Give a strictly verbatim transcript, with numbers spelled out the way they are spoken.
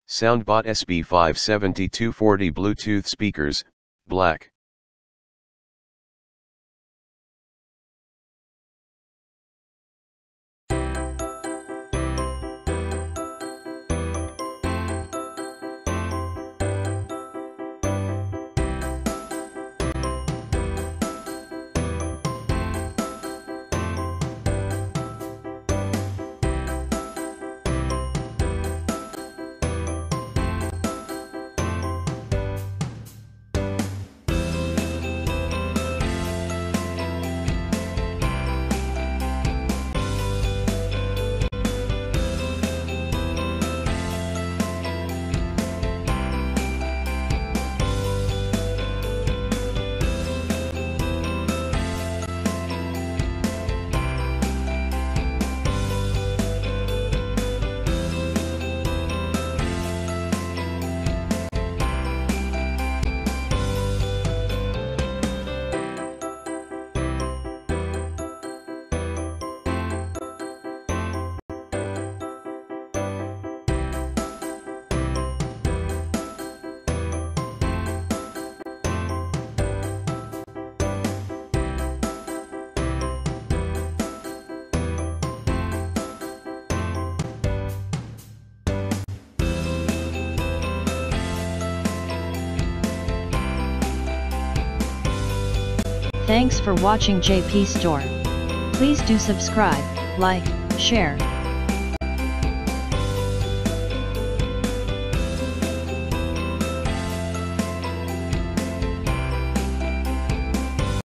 SoundBot S B five seventy-two forty Bluetooth speakers, black. Thanks for watching J P Store. Please do subscribe, like, share,